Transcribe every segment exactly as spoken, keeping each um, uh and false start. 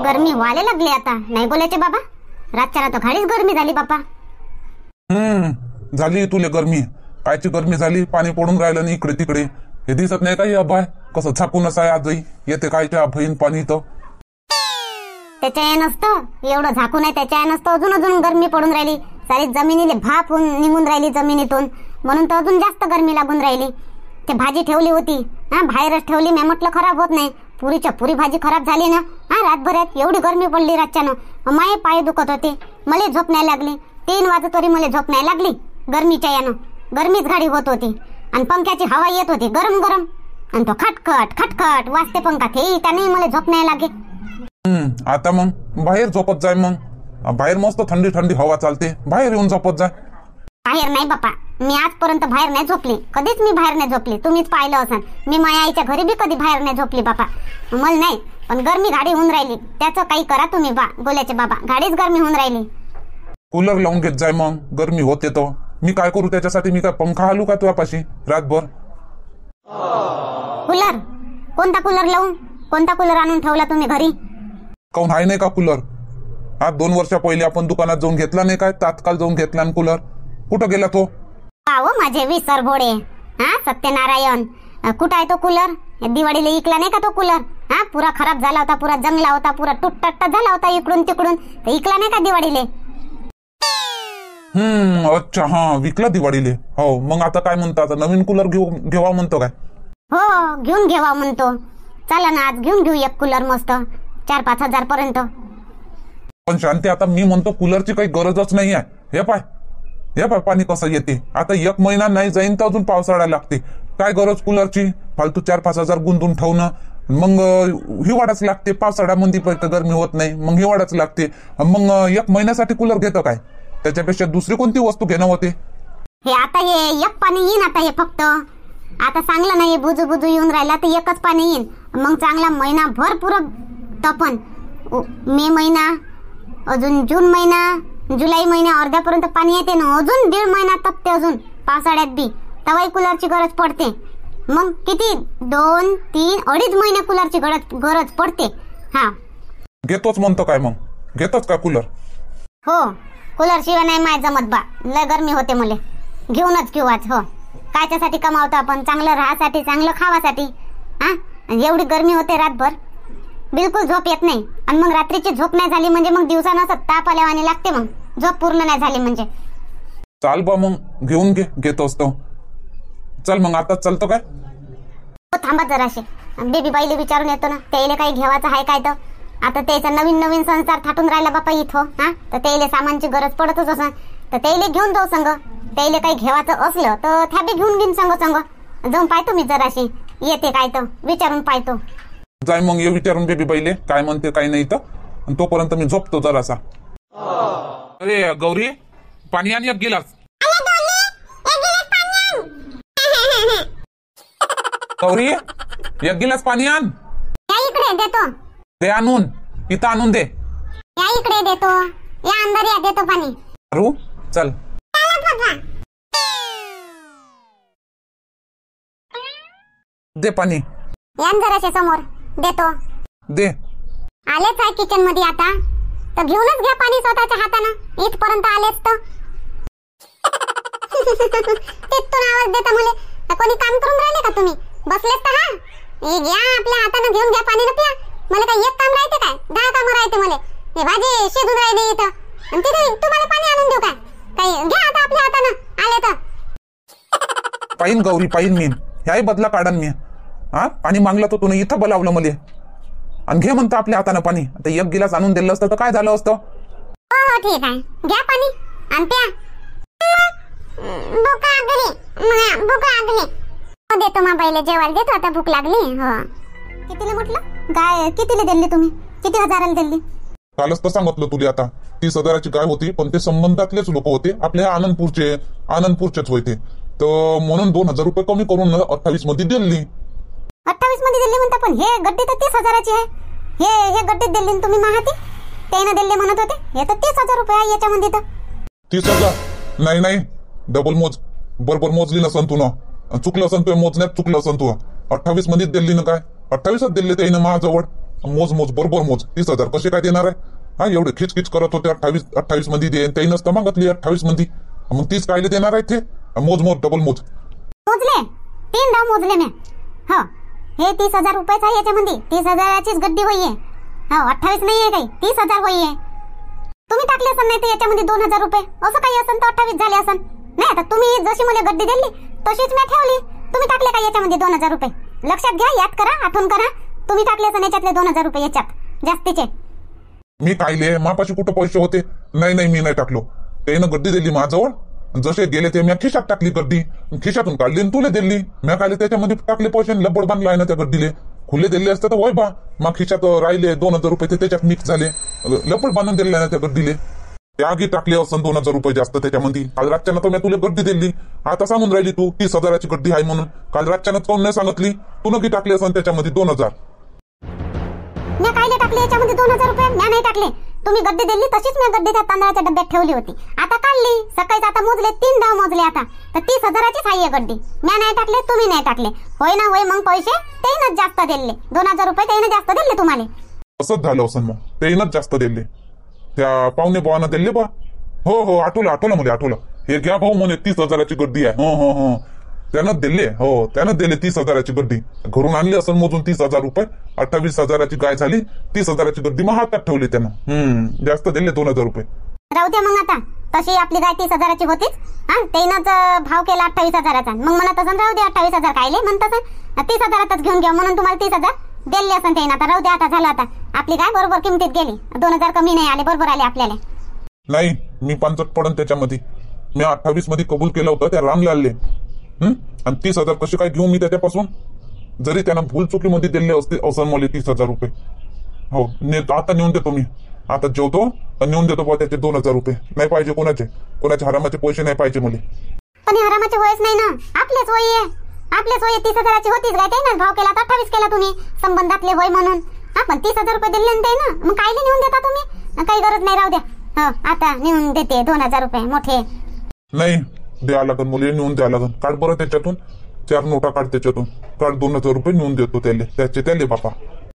गरमी व्हायला लागली आता, नाही बोलायचे बाबा. रातच्या तर घाडीच गरमी झाली बापा. हम्म झाली तुले गरमी. कायची गरमी झाली, पाणी पडून राहिलं नाही इकडे तिकडे. हे दिसत नाही का अभय कसं झाकूनच आहे आजही. येते कायच्या अभयीन पाणी तर त्याच्या या नसतं एवढं झाकून आहे, त्याच्या या नसतं अजून अजून गरमी पडून राहिली. सारी जमिनीले भाप होऊन निघून राहिली जमिनीतून, म्हणून तर अजून जास्त गरमी लागून राहिली. ते भाजी ठेवली होती हा, बाहेरच ठेवली मी, म्हटलं खराब होत नाही. पुरीच्या पुरी भाजी खराब झाली ना हा. रातभरात एवढी गरमी पडली रातच्यानं, माये पाय दुखत होते, मला झोप नाही लागली. तीन वाजतोरी मला झोप नाही लागली गरमीच्या यानं. गरमीच गाडी होत होती आणि पंख्याची हवा येत होती गरम गरम, आणि तो खटखट खटखट वाजते पंखा, ते त्याने मला झोप नाही लागे. हम्म आता मग बाहेर झोपत जाय. मग बाहेर मस्त थंडी थंडी हवा चालते, बाहेर येऊन झोपत जाय. बाहेर नाही बापा, मी आजपर्यंत बाहेर नाही झोपली, कधीच मी बाहेर नाही झोपली. तुम्हीच पाहिलं असाल, मी माझ्या आईच्या घरी बी कधी बाहेर नाही झोपली बापा. मला नाही, पण गरमी गाडी होऊन राहिली, त्याचं काही करा तुम्ही बा गोल्याचे बाबा. गाडीच गरमी होऊन राहिली. कूलर लावून घेत जाय, मग गरमी होते तो. मी काय करू त्याच्यासाठी? मी काय पंखा हालू का तुझ्यापाशी रातभर? कूलर? कोणता कूलर लावून? कोणता कूलर आणून ठेवला तुम्ही घरी? काऊन आहे नाही का कूलर? हा दोन वर्षा पहिले आपण दुकानात जाऊन घेतला नाही काय, तात्काळ जाऊन घेतला ना कूलर. कुठं गेला तो? पाहो माझे विसर भोडे हा सत्यनारायण, कुठं आहे तो कूलर? दिवाळीला इकला नाही का तो कूलर? हा पुरा खराब झाला होता, पुरा जंगला होता, पुरा तुटटट्ट झाला होता इकडून तिकडून, इकला नाही का दिवाळीले? हम्म अच्छा हा विकला दिवाळीले. हो मग आता काय म्हणतो? आता नवीन कूलर घेऊ घेवा म्हणतो काय? हो घेऊन घेवा म्हणतो. चला ना आज घेऊन घेऊ एक कूलर मस्त चार पाच हजार पर्यंत. पण शांती आता मी म्हणतो कूलरची काही गरजच नाही आहे. हे पाय हे पाय पाणी कसं येते. आता एक महिना नाही जाईन तर अजून पावसाळा लागते. काय गरज कूलरची? फालतू चार पाच हजार गुंतून ठेवणं. मग हिवाळाच लागते, पावसाळ्यामध्ये गरमी होत नाही, मग हिवाळाच लागते. मग एक महिन्यासाठी कूलर घेतं काय? त्याच्यापेक्षा दुसरी कोणती वस्तू घेणं होते. हे आता हे एक पाणी येईन, आता हे फक्त आता चांगलं नाही बुजू बुजू येऊन राहिला तर एकच पाणी येईन. मग चांगला महिना भर पुरं तपन. मे महिना अजून जून महिना जुलै महिना अर्ध्यापर्यंत पाणी येते ना, अजून दीड महिना तपते अजून पावसाळ्यात बी, तवाही कूलरची गरज पडते. मग किती दोन तीन अडीच महिने कूलरची गरज गरज पडते. हा घेतोच म्हणतो काय? मग घेतोच का कूलर? हो कूलर शिवाय नाही माय जमत बा, लय गरमी होते मला. घेऊनच घेऊ आज. हो कायच्यासाठी कमावतो आपण? चांगलं राहासाठी, चांगलं खावासाठी. हा एवढी गरमी होते रातभर, बिलकुल झोप येत नाही. आणि मग रात्रीची झोप नाही झाली म्हणजे मग दिवसा नसत ताप आल्यावानी लागते, मग झोप पूर्ण नाही झाली म्हणजे. चाल बा मग घेऊन घे, घेतोस तो. चल मग आता चालतो काय? हो थांबा जराशे, बेबी बाईले विचारून येतो ना, त्याला काही घेवायचं आहे काय. तर आता त्याचा नवीन नवीन संसार थाटून राहिला बापा इथं. हा तर त्याला सामानची गरज पडतच असं, तर त्याला घेऊन जाऊ संग. त्याला काही घेवायचं असलं तर त्या बी घेऊन घेऊन संग संग जाऊन पाहतो मी जराशी, येते काय तर विचारून पाहतो. जाय मग ये विचारून बेबी बाईले काय म्हणते काय नाही तर. तोपर्यंत मी झोपतो जरासा. अरे गौरी पाणी आण एक गिलास. गौरी एक गिलास पाणी आण. या इकडे देतो. दे आणून, इथं आणून दे. या इकडे देतो, या अंदर या, देतो पाणी. अरू चल. दे पाणी. या जराशे समोर देतो. दे. आलेच आहे किचन मध्ये आता, तर घेऊनच घ्या पाणी स्वतःच्या हातानं. इथपर्यंत आलेच तर तिथून आवाज देता मुले. कोणी काम करून राहिले का तुम्ही? बसलेच तर. हा हे घ्या आपल्या हातानं, घेऊन घ्या पाणी न प्या. मला काय एक काम राहते काय? दहा काम राहते मला. हे भाजी शिजून राहिली इथं आणि तिथे तुम्हाला पाणी आणून देऊ काय? काही घ्या आता आपल्या हातानं आले तर. पाहिन गौरी पाहिन मी, ह्याही बदला काढन मी. हा पाणी मागलं तर तुने इथं बोलावलं मला आणि घे म्हणतं आपल्या हातानं पाणी. आता एक गिलास आणून दिलं असतं तर काय झालं असतं? हो हो ठीक आहे, घ्या पाणी आणि प्या. भूक लागली, भूक लागली. देतो मा पहिले जेवायला देतो, आता भूक लागली. हो कितीला म्हटलं? गाय कितीला दिली तुम्ही? किती हजाराला दिली? कालच तर सांगितलं तुला. आता तीस हजाराची गाय होती, पण ते संबंधातलेच लोक होते, आपल्या आनंदपूरचे आनंदपूरचेच होते. तर म्हणून दोन हजार रुपये कमी करून अठ्ठावीस मध्ये दिली. अठ्ठावीस मध्ये दिली म्हणता, पण हे गड्डी तर तीस हजाराची आहे. हे हे गड्डीत दिली तुम्ही महाती, त्यानं दिले म्हणत होते. हे तर तीस हजार रुपये आहे याच्यामध्ये. तर तीस हजार नाही नाही, डबल मोज. बरोबर मोजली नसन तू ना, चुकलं असन तू मोजण्यात, चुकलं असन तू. अठ्ठावीस मध्ये दिली ना काय? अठ्ठावीसच दिले त्यानं माझ्याजवळ. मोज मोज बरोबर मोज. तीस हजार कसे काय देणार आहे? हा एवढे खिचखिच करत होते अठ्ठावीस अठ्ठावीस मध्ये दे, त्यानंच तर मागितली अठ्ठावीस मध्ये. मग तीस कायले देणार आहे ते? मोज मोज डबल मोज. मोजले तीन धाव मोजले मी. हो हे तीस हजार रुपयेच आहे याच्यामध्ये. तीस हजाराचीच गड्डी होईये. हो अठ्ठावीस नाही आहे काही, तीस हजार होईये. तुम्ही टाकले असन नाही तर याच्यामध्ये दोन हजार रुपये असं काही असन तर अठ्ठावीस झाले असन. नाही आता तुम्ही जशी मला गड्डी दिली तशीच मी ठेवली. तुम्ही टाकले का याच्यामध्ये दोन हजार रुपये? लक्षात घ्या, याद करा, आठवण करा. तुम्ही टाकले असन याच्यातले दोन हजार रुपये याच्यात जास्तीचे. मी कायले मापाशी कुठं पैसे होते? नाही नाही मी नाही टाकलो. त्यानं गड्डी दिली माझ्याजवळ, जसे गेले ते मी खिशात टाकली गड्डी, खिशातून काढली आणि तुला दिली. मी कायले त्याच्यामध्ये टाकले पैसे, लबड बांधला आहे ना त्या गड्डीले. खुले दिले असते तर वय बा, मग खिशात राहिले दोन हजार रुपये ते त्याच्यात मिक्स झाले, लबड बांधून दिले ना त्या गड्डीले. त्यागी टाकले असं दोन हजार रुपये जास्त त्याच्यामध्ये. काल रातच्यानं तर मी तुला गड्डी दिली, आता सांगून राहिली तू तीस हजाराची गड्डी आहे म्हणून. काल रातच्यानं कोण नाही सांगितली? तू नक्की टाकले असं त्याच्यामध्ये दोन हजार. मी कायले टाकले याच्यामध्ये दोन हजार रुपये? मी नाही टाकले. तुम्ही गड्डी दिली तशीच मी गड्डी त्या तांदळाच्या डब्यात ठेवली होती. आता काढली सकाळीच, आता मोजले तीन धाव मोजले. आता तर तीस हजाराचीच आहे गड्डी. मी नाही टाकले, तुम्ही नाही टाकले. होय ना होय, मग पैसे त्यानंच जास्त दिले. दोन हजार रुपये त्यानं जास्त दिले तुम्हाला. असंच झालं असं मग, त्यानंच जास्त दिले. त्या पाहुणे भावानं दिले बा. हो हो आठवलं आठवलं मला आठवलं. हे घ्या भाऊ म्हणे तीस हजाराची गड्डी आहे. हो हो हो त्यानं दिले. हो त्यानं दिले तीस हजाराची गड्डी. घरून आणली असं मोजून तीस हजार रुपये. अठ्ठावीस हजाराची गाय झाली, तीस हजाराची गड्डी मग हातात ठेवली त्यानं. हम्म जास्त दिले दोन हजार रुपये. राहू द्या मग आता. तशी आपली गाय तीस हजाराची होतीच. हा त्यानंच भाव केला अठ्ठावीस हजाराचा. मग म्हणत असं राहू द्या अठ्ठावीस हजार कायले म्हणतात, तीस हजारातच घेऊन घ्या म्हणून तुम्हाला तीस हजार दिले असं त्यानं. आता राहू द्या, आता झालं. आता आपली गाय बरोबर किमतीत गेली. दोन हजार कमी नाही आले, बरोबर आले आपल्याला. नाही मी पांचट पडन त्याच्यामध्ये. मी अठ्ठावीस मध्ये कबूल केलं होतं त्या रामलालले. हम्म आणि तीस हजार कसे काय घेऊ मी त्याच्यापासून? जरी त्यानं भूल चुकीमध्ये दिले असते असं मला तीस हजार रुपये. हो ने आता नेऊन देतो मी. आता जेवतो नेऊन देतो बा त्याचे दोन हजार रुपये. नाही पाहिजे कोणाचे, कोणाचे हरामाचे पैसे नाही पाहिजे मला. पण हरामाचे वयच नाही ना, आपलेच वय आहे. आपलेच वय तीस हजाराची होतीच गाय. त्यानं भाव केला तर अठ्ठावीस केला तुम्ही संबंधातले वय म्हणून. आपण तीस हजार रुपये दिले ना, मग कायले नेऊन देता तुम्ही? काही गरज नाही, राहू द्या. हो आता नेऊन देते दोन हजार रुपये मोठे. नाही द्या लागन मुले, नेऊन द्या लागन. काढ बरं त्याच्यातून चार नोटा, काढ त्याच्यातून. काढ दोन हजार रुपये नेऊन देतो त्याले, त्याचे त्याले बापा.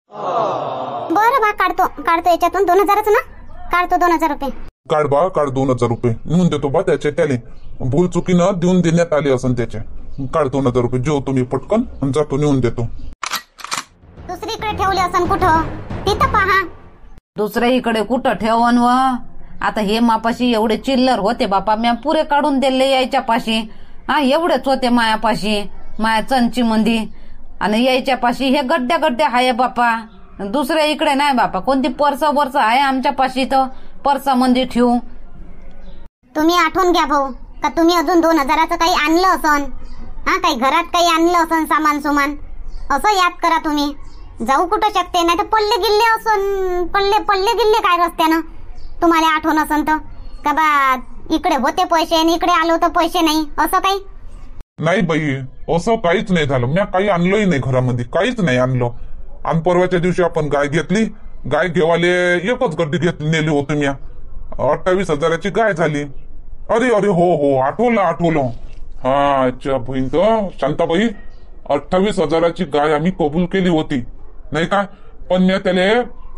बरं बा काढतो काढतो याच्यातून दोन हजारच ना, काढतो दोन हजार रुपये. काढ बा काढ दोन हजार रुपये नेऊन देतो बा त्याचे त्याले. भूल चुकीनं देऊन देण्यात आले असन त्याचे. काढ दोन हजार रुपये, जेवतो मी पटकन आणि जातो नेऊन देतो. दुसरीकडे ठेवले असन कुठं तिथं पहा. दुसऱ्या इकडे कुठं ठेवन व? आता हे मापाशी एवढे चिल्लर होते बापा, म्या पुरे काढून दिले यायच्या पाशी. हा एवढेच होते मायापाशी, माया चंची मंदी. आणि यायच्या पाशी हे गड्ड्या गड्ड्या आहे बापा. दुसऱ्या इकडे नाही बापा. कोणती पर्स वर्स आहे आमच्या पाशी तर पर्सा मंदी ठेवू. तुम्ही आठवून घ्या भाऊ का तुम्ही अजून दोन हजाराचं काही आणलं असन. हा काही घरात काही आणलं असन सामान सुमान, असं याद करा तुम्ही. जाऊ कुठं शकते, नाही तर पल्ले गिल्ले असन. पल्ले पल्ले गिल्ले काय रस्त्यानं तुम्हाला आठवण असन तर का बा इकडे होते पैसे आणि इकडे आलो तर पैसे नाही, असं काही नाही बाई. असं काहीच नाही झालं. मी काही आणलंही नाही घरामध्ये, काहीच नाही आणलं. आणि परवाच्या दिवशी आपण गाय घेतली. गाय घेवाले एकच गड्डी घेतली नेली होती मी. अठ्ठावीस हजाराची गाय झाली. अरे अरे हो हो आठवलं आठवलं. हा अच्छा बहीण तर शांताबाई, अठ्ठावीस हजाराची गाय आम्ही कबूल केली होती नाही का? पण मी त्याला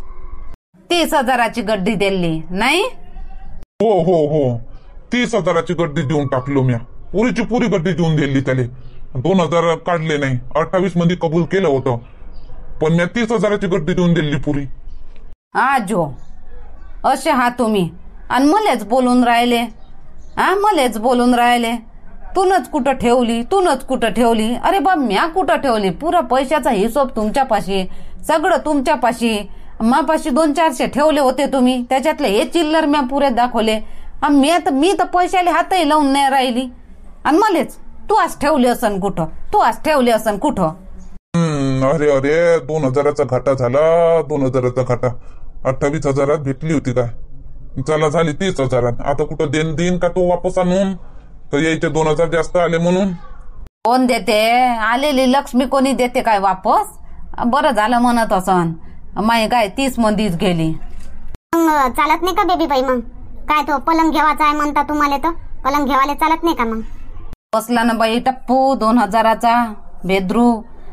तीस हजाराची गड्डी दिली नाही. हो हो हो तीस हजाराची गड्डी देऊन टाकलो मी. पुरीची पुरी गड्डी देऊन दिली त्याला. दोन हजार काढले नाही. अठ्ठावीस मध्ये कबूल केलं होतं, पण मी तीस हजाराची गड्डी देऊन दिली पुरी. आजो असे हा तुम्ही आणि मलेच बोलून राहिले. हा मलेच बोलून राहिले. तूनच कुठं ठेवली, तूनच कुठं ठेवली. अरे बा म्या कुठं ठेवली? पुरा पैशाचा हिशोब तुमच्या पाशी, सगळं तुमच्या पाशी. मापाशी दोन चारशे ठेवले होते तुम्ही, त्याच्यातले हे चिल्लर म्या पुरे दाखवले. मी तर मी तर पैशाले हातही लावून नाही राहिली. आणि मलेच तू आज ठेवली असन कुठं, तू आज ठेवली असन कुठं. हम्म अरे अरे दोन हजाराचा घाटा झाला. दोन हजाराचा घाटा. अठ्ठावीस हजारात भेटली होती काय? चला झाली तीस हजारात. आता कुठं देण देईन का तो वापस आणून? तर यायचे दोन हजार जास्त आले म्हणून. कोण देते? आलेली लक्ष्मी कोणी देते काय वापस? बरं झालं म्हणत असन. माय गाय तीस मंदीच गेली. मग चालत नाही का बेबी बाई? मग काय तो पलंग घेवायचा आहे म्हणता तुम्हाला, तर पलंग घेवायला चालत नाही का? मग बसला ना बाई टप्पू दोन हजाराचा भेद्रू.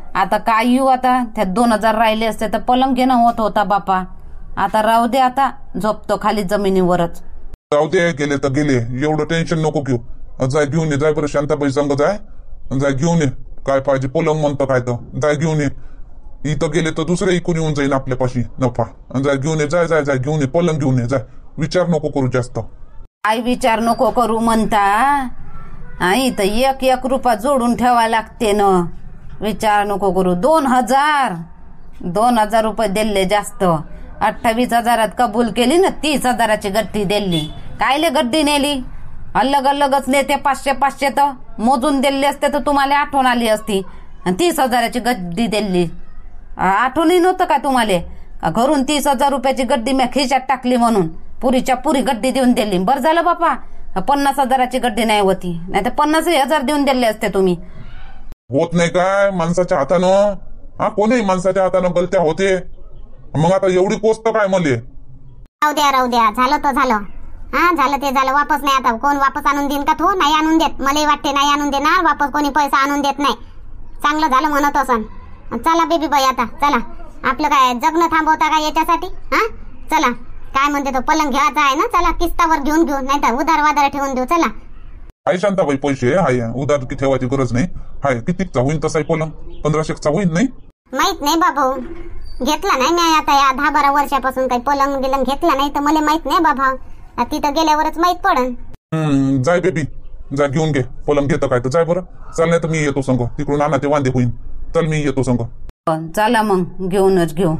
आता काय येऊ आता त्यात दोन हजार राहिले असते तर पलंग घेणं होत होता बापा. आता राहू दे, आता झोपतो खाली जमिनीवरच. जाऊ दे, गेले तर गेले, एवढं टेन्शन नको घेऊ. जाय घेऊन ये, जाय बरं शांताबाई संग जाय, जाय घेऊन ये. काय पाहिजे पलंग म्हणतं काय तर जाय घेऊन ये. इथं गेले तर दुसरे इकून येऊन जाईन आपल्यापाशी नफा. जाय घेऊन ये, जाय जाय जाय घेऊन ये, पलंग घेऊन ये, जाय. विचार नको करू जास्त. काय विचार नको करू म्हणता? हा, इथं एक एक रुपया जोडून ठेवा लागते ना. विचार नको करू. दोन हजार दोन हजार रुपये दिले जास्त. अठ्ठावीस हजारात कबूल केली ना, तीस हजाराची गड्डी दिली. कायले गड्डी नेली? अलग अलगच नेते पाचशे पाचशे तर मोजून दिले असते तर तुम्हाला आठवण आली असती. तीस हजाराची गड्डी दिली, आठवणही नव्हतं का तुम्हाला? घरून तीस हजार रुपयाची गड्डी मी खिशात टाकली म्हणून पुरीच्या पुरी गड्डी देऊन दिली. बरं झालं बापा पन्नास हजाराची गड्डी नाही होती, नाही तर पन्नास हजार देऊन दिले असते तुम्ही. होत नाही काय माणसाच्या हातानं? हा, कोणीही माणसाच्या हातानं गलत्या होते. मग आता एवढी कोस्त काय मले? राहू द्या राहू द्या, झालं तर झालं. हा, झालं ते झालं. वापस नाही आता कोण वापस आणून देईन का? तो नाही आणून देत. मलाही वाटते नाही आणून देणार वापस कोणी, पैसा आणून देत नाही. चांगलं झालं म्हणत असन. चला बेबी बाई, आता चला. आपलं काय जगणं थांबवता का याच्यासाठी? हा, चला. काय म्हणते तो पलंग घ्यायचा आहे ना, चला किस्तावर घेऊन घेऊ, नाही तर उधार वादार ठेवून देऊ. चला. हाय शांताबाई, पैसे हाय, उधार की ठेवायची गरज नाही. हाय, कितीचा होईल तसाही पलंग? पंधराशेचा होईल नाही? माहित नाही बाबा, घेतला नाही मी आता या दहा बारा वर्षापासून. काही पलंग बिलंग घेतला नाही तर मला माहित नाही बाबा. तिथं गेल्यावरच माहित पडन. हम्म, जाय बेबी, जा घेऊन घे. पलंग घेतं काय तर जाय बरं. चल, नाही तर मी येतो संग. तिकडून आणा ते वांदे होईन. चल, मी येतो संग. चला मग घेऊनच घेऊ.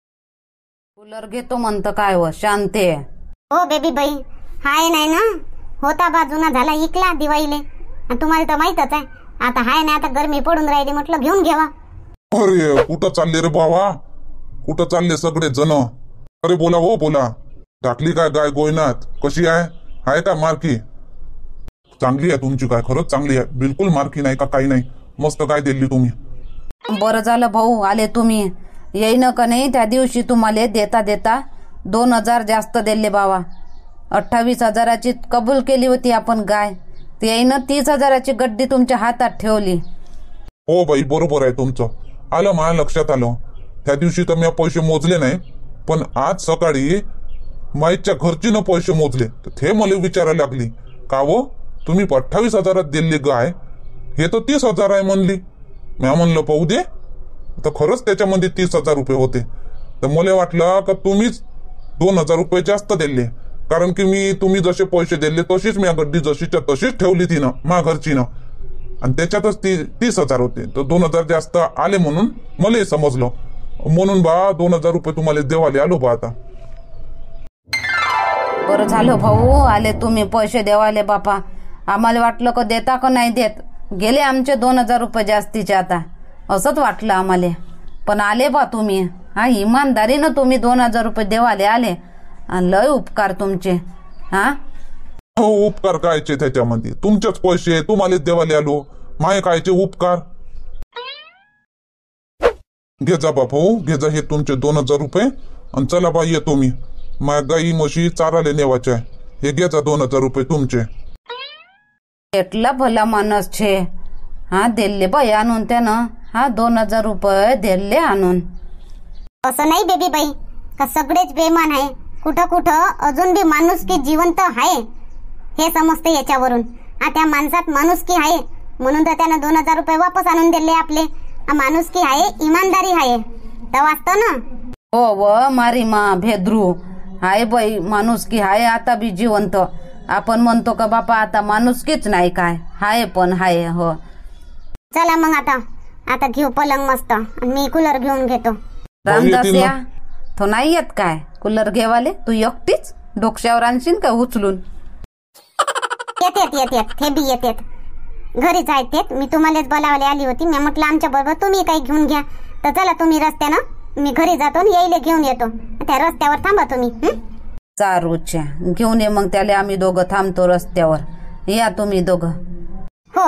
कूलर घेतो म्हणतं काय व शांते? हो बेबी बाई, हाय नाही ना, होता बाजूना झाला इकला दिवाळीले. तुम्हाला तर माहितच आहे. आता हाय नाही, आता गरमी पडून राहिली, म्हटलं घेऊन घेवा. अरे कुठं चालले रे बाबा? कुठं चालले सगळे जण? अरे बोला हो बोला. टाकली काय गाय गोयनात? कशी आहे? आहे का मार्की? चांगली आहे तुमची गाय, खरंच चांगली आहे. बिलकुल मार्की नाही का काही नाही. मस्त गाय दिली तुम्ही. बरं झालं भाऊ आले तुम्ही. येईन का नाही त्या दिवशी तुम्हाला देता देता दोन हजार जास्त दिले बाबा. अठ्ठावीस हजाराची कबूल केली होती आपण गाय, ते येईन तीस हजाराची गड्डी तुमच्या हातात ठेवली. हो बाई, बरोबर आहे तुमचं. आलं माझ्या लक्षात आलं. त्या दिवशी तर मी पैसे मोजले नाही, पण आज सकाळी माईच्या घरचीनं पैसे मोजले तर ते मला विचारायला लागली का वो तुम्ही अठ्ठावीस हजारात दिली गाय, हे तर तीस हजार आहे म्हणली. मी म्हणलं पाहू दे, तर खरंच त्याच्यामध्ये तीस हजार रुपये होते. तर मला वाटलं का तुम्हीच दोन हजार रुपये जास्त दिले, कारण की मी तुम्ही जसे पैसे दिले तशीच मी गड्डी जशीच्या तशीच ठेवली तिनं मा घरचीनं, आणि त्याच्यातच ती तीस हजार होते. तर दोन हजार जास्त आले म्हणून मला समजलं, म्हणून बा दोन हजार रुपये तुम्हाला देवाले आलो बा. आता बरं झालं भाऊ आले तुम्ही पैसे देवाले बापा. आम्हाला वाटलं का देता का नाही देत. गेले आमचे दोन हजार रुपये जास्तीचे आता, असंच वाटलं आम्हाला. पण आले बा तुम्ही. हा, इमानदारीनं तुम्ही दोन हजार रुपये देवाले आले. लय उपकार तुमचे. हा हो, उपकार कायचे त्याच्यामध्ये? तुमचेच पैसे तुम्हाला देवाले आलो, माय कायचे उपकार? घे जा बाप, हो घे जा हे तुमचे दोन हजार रुपये. आणि चला बा येतो मी. माझ्या गाई म्हशी चाराले नेवायचे आहे. हे घे जा दोन हजार रुपये तुमचे. एटला भला माणूस छे. हा, दिले बाई आणून त्यानं. हा, दोन हजार रुपये दिले आणून. असं नाही बेबी बाई का सगळेच बेमान आहे. कुठं कुठं अजून बी माणूस की जिवंत आहे हे समजते याच्यावरून. हा, त्या माणसात माणुसकी आहे म्हणून तर त्यानं दोन हजार रुपये वापस आणून दिले आपले. माणुसकी आहे, इमानदारी आहे तर वाचतो ना. हो व मारी मा भेद्रू हाय बाई, माणुसकी हाय आता बी जिवंत. आपण म्हणतो का बापा आता माणुसकीच नाही काय, हाय पण हाय. हो चला मग आता आता घेऊ पलंग मस्त, आणि मी कूलर घेऊन घेतो. रामदास या तो नाही येत काय कूलर घेवाले? तू एकटीच डोक्यावर आणशील का उचलून? येतेत येतेत ते बी येतेत, घरीच आहेत ते. मी तुम्हालाच बोलावले आली होती. मी म्हटलं आमच्या बरोबर तुम्ही काही घेऊन घ्या. तर चला तुम्ही रस्त्यानं, मी घरी जातो येईले घेऊन येतो. त्या रस्त्यावर थांबा तुम्ही. चारूच्या घेऊन ये मग त्याला. आम्ही दोघं थांबतो रस्त्यावर. या तुम्ही दोघं. हो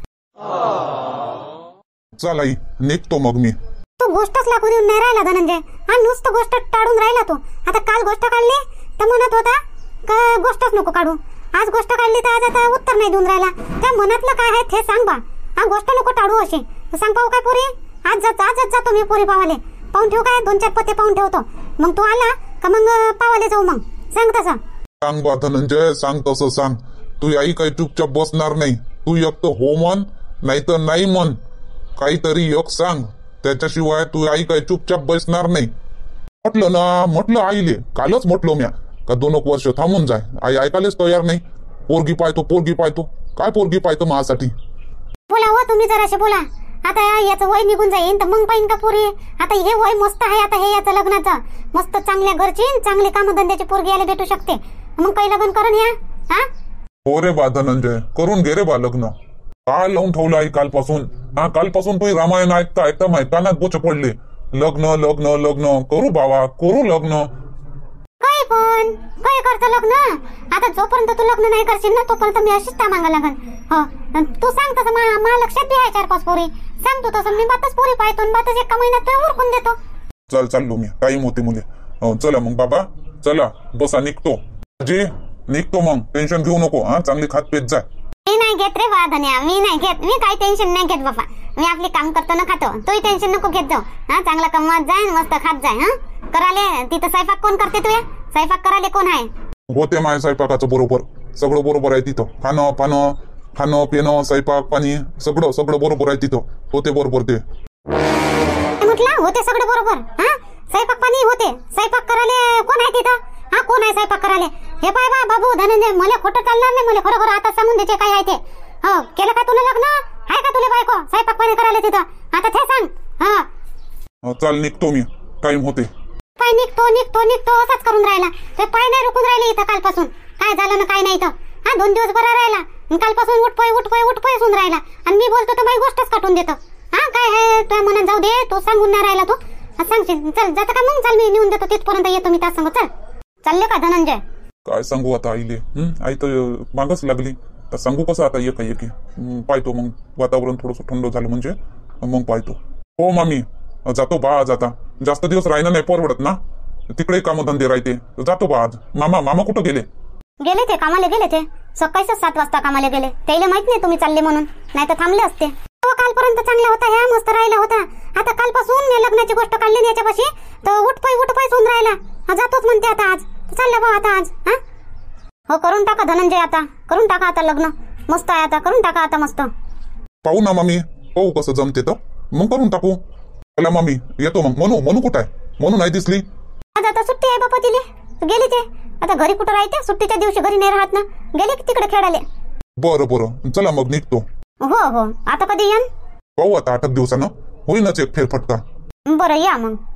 चला आई, निघतो मग मी. तू गोष्टच लागू देऊन नाही राहिला धनंजय. हा, नुसतं गोष्ट टाळून राहिला तो. आता काल गोष्ट काढली तर म्हणत होता का गोष्टच नको काढू. आज गोष्ट काढली तर आज आता उत्तर नाही देऊन राहिला. त्या मनातलं काय आहे ते सांग बा. हा, गोष्ट नको टाळू असे सांग पाहू काय पोरी. आज जातो आजच जातो मी पोरी पावाले. पाहून ठेव काय, दोन चार पत्ते पाहून ठेवतो. मग तू आला का मग पावाले जाऊ. मग सांग तसं. सांग बा धनंजय, सांग तसं सांग. तू आई काही चुपचाप बसणार नाही. तू एक तर हो म्हण, नाही तर नाही म्हण. काहीतरी एक सांग, त्याच्याशिवाय तू आई काही चुपचाप बसणार नाही. म्हटलं ना, म्हटलं आईले कालच म्हटलो म्या का दोन एक वर्ष थांबून जाय. आई ऐकायलाच तयार नाही. पोरगी पाहतो पोरगी पाहतो. काय पोरगी पाहतो माझ्यासाठी. बोला हो तुम्ही जराशे बोला. आता याचं वय निघून जाईन तर मग पाहिन का पोरी. आता हे वय मस्त आहे आता हे याचं लग्नाचं. मस्त चांगल्या घरची चांगले कामधंद्याची पोरगी याला भेटू शकते. मग काही लग्न करून या. हा हो रे बा धनंजय, करून घे रे बा लग्न. काय लावून ठेवलं आई कालपासून. हा कालपासून तू रामायण ऐकता ऐकता माहित कानात बोच पडले. लग्न लग्न लग्न करू बाबा, करू लग्न. काय पण काय करतो लग्न. आता जोपर्यंत तू लग्न नाही करशील ना तोपर्यंत मी अशीच तामांगा लागन. हो तू सांग तसं. मा लक्षात बी आहे चार पाच पोरी. सांग तू तसं. मी बातच पोरी पाहतो बातच एका महिन्यात तुला उरकून देतो. चल चाललो मी, टाईम होते मुले. हो चला मग बाबा, चला बसा निघतो. जी निघतो मग, टेन्शन घेऊ नको. हा चांगली खात पेत जाय. मी नाही घेत रे बा धन्या, मी नाही घेत. मी काही टेन्शन नाही घेत बाबा. मी आपले काम करतो ना खातो. तोही टेन्शन नको घेत जाऊ. हा चांगला कमवत जाय, मस्त खात जाय. हा कराले तिथं स्वयंपाक कोण करते तुया. स्वयंपाक कराले कोण आहे. होते माझ्या स्वयंपाकाचं बरोबर. सगळं बरोबर आहे तिथं. खाणं पाणं खाणं पिणं स्वयंपाक पाणी सगळं सगळं बरोबर आहे तिथं. होते बरोबर ते. म्हटलं होते सगळं बरोबर. हा स्वयंपाक पाणी होते. स्वयंपाक कराले कोण आहे तिथं. हा कोण आहे स्वयंपाक कराले. हे पाय बा बाबू धनंजय, मला खोटं चालणार नाही. मला खरं खरं आता सांगून द्यायचे काय आहे ते. हो केलं का तुला लग्न. आहे का तुला बायको स्वयंपाक पाणी करायला तिथं. आता ते सांग. हा चाल निघतो मी, टाइम होते. पाय निघतो निघतो निघतो असाच करून राहिला. ते पाय नाही रुकून राहिले इथं कालपासून. काय झालं ना काय नाही तर. हा दोन दिवस बरा राहिला. कालपासून उठपोय उठपोय उठपोय होऊन राहिला. आणि मी बोलतो तर माझी गोष्टच काटून देतो. हा काय आहे तुझ्या मनात जाऊ दे. तो सांगून नाही राहिला तू. सांगशील चल जातं का मग. चल मी नेऊन देतो तिथपर्यंत येतो मी त्या सांग. चल चालले का धनंजय. काय सांगू आता आईले. हं आई तर मागच लागली. तर सांगू कसं आता एका एकी. पाहतो मग वातावरण थोडंसं थंड झालं म्हणजे मग पाहतो. हो मामी जातो बा आज. आता जास्त दिवस राहिना नाही परवडत ना. तिकडे कामधंदे राहते. जातो बा आज. मामा मामा कुठं गेले. गेले ते कामाला गेले. ते सकाळीच सात वाजता कामाला गेले. त्याला माहित नाही तुम्ही चालले म्हणून, नाही तर थांबले असते. तो कालपर्यंत चांगला होता. ह्या मस्त राहिला होता. आता कालपासून मी लग्नाची गोष्ट काढली याच्यापाशी तर उठपाय उठपाय होऊन राहिला. जातोच म्हणते आता आज. चाललं बा आता आज. हा हो करून टाका धनंजय. आता करून टाका आता लग्न. मस्त आहे आता. करून टाका आता मस्त. पाहू ना मामी, पाहू कसं जमते तर मग करून टाकू. चला मामी येतो मग. म्हणू म्हणू कुठं आहे. म्हणू नाही दिसली. आज आता सुट्टी आहे बापा तिले. गेली ते आता घरी. कुठं राहते सुट्टीच्या दिवशी. घरी नाही राहत ना. गेले की तिकडे खेळाले. बरं बरं चला मग निघतो. हो हो आता कधी येन. पाहू आता आठ दिवसानं होईनच एक फेरफटका. बरं या मग.